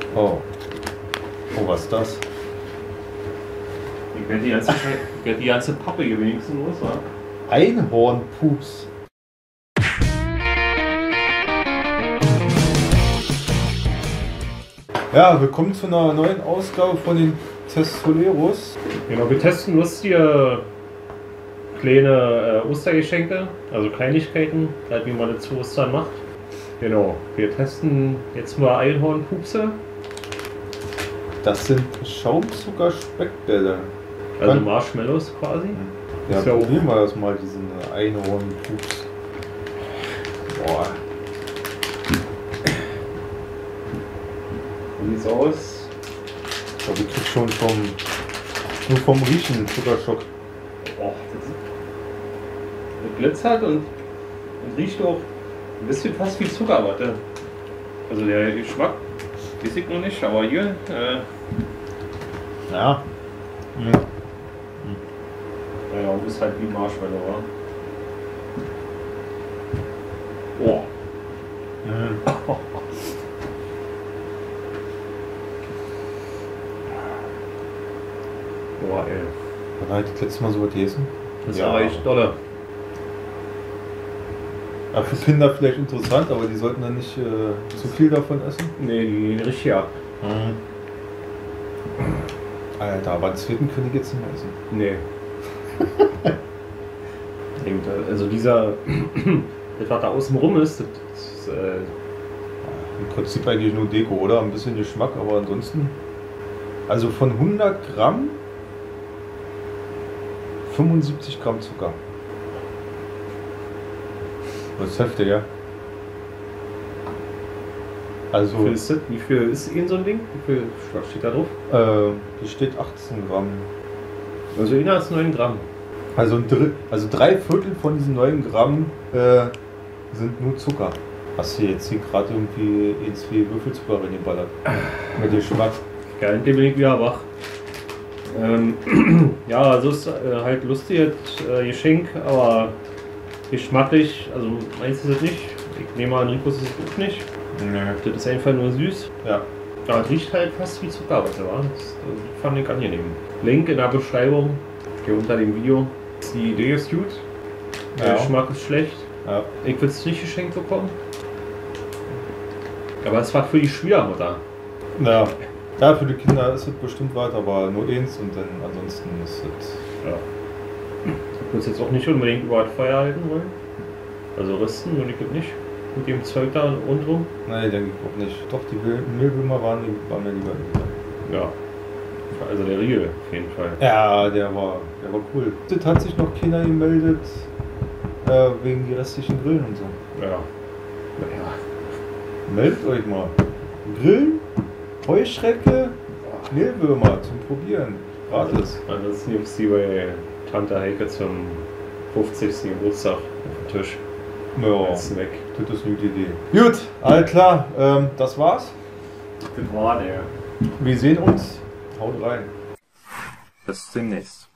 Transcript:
Oh. Oh, was ist das? Ich werde die ganze Pappe hier wenigstens los, wa? Einhornpups. Ja, willkommen zu einer neuen Ausgabe von den Testoleros. Genau, wir testen lustige kleine Ostergeschenke, also Kleinigkeiten, halt wie man das zu Ostern macht. Genau, wir testen jetzt mal Einhornpupse. Das sind Schaumzucker-Speckbälle. Also Marshmallows quasi. Ja, Ist ja auch- probieren wir das mal, diesen Einhornpups. Boah. Wie sieht's aus? Ich krieg schon nur vom Riechen Zuckerschock. Oh, das glitzert und riecht auch ein bisschen fast wie Zuckerwatte. Also der Geschmack weiß ich noch nicht, aber hier Ja. ja, und ist halt wie Marshmallow, wa? Oh. Boah, ey. Wann hat das letzte Mal so was gegessen? Das ist Ja. aber echt dolle. Ja, für Kinder vielleicht interessant, aber die sollten dann nicht zu viel davon essen. Nee, die gehen richtig ab. Alter, aber einen zweiten könnte ich jetzt nicht mehr essen. Nee. Also dieser, das was da außen rum ist, das Im Prinzip eigentlich nur Deko, oder? Ein bisschen Geschmack, aber ansonsten. Also von 100 Gramm 75 Gramm Zucker. Das ist heftig, ja. Also, wie viel ist das? Wie viel ist in so ein Ding? Wie viel was steht da drauf? hier steht 18 Gramm. Also einer ist 9 Gramm. Also, also 3/4 von diesen 9 Gramm sind nur Zucker. Hast du jetzt hier gerade irgendwie 2 Würfelzucker reingeballert? Mit Geschmack. Geil, den bin ich wieder wach. Ja, also ist halt lustiges Geschenk, aber geschmacklich, also meins ist es nicht. Ich nehme an, Ricos ist es auch nicht. Nee. Das ist einfach nur süß. Ja. Aber es riecht halt fast wie Zuckerwatte, wa? Das fand ich angenehm. Link in der Beschreibung, hier unter dem Video. Die Idee ist gut, der Ja. Geschmack ist schlecht. Ja. Ich will es nicht geschenkt bekommen. Aber es war für die Schwiegermutter. Ja. Ja, für die Kinder ist es bestimmt was, aber nur eins und dann ansonsten ist es. Ja. Ich würde es jetzt auch nicht unbedingt über das Feuer halten wollen. Also rüsten würde ich das nicht. Mit dem Zeug da rundherum. Nein, denke ich auch nicht. Doch, die Mehlwürmer waren mir lieber. Ja. Also der Riegel auf jeden Fall. Ja, der war cool. Das hat sich noch keiner gemeldet wegen die restlichen Grillen und so. Ja. Naja. Meldet euch mal. Grillen, Heuschrecke, Mehlwürmer zum Probieren. Gratis. Ansonsten gibt es die bei Tante Heike zum 50. Geburtstag auf dem Tisch. Ja, Als Snack. das ist eine gute Idee. Gut, alles klar. Das war's. Das war der. Wir sehen uns. Haut rein. Bis demnächst.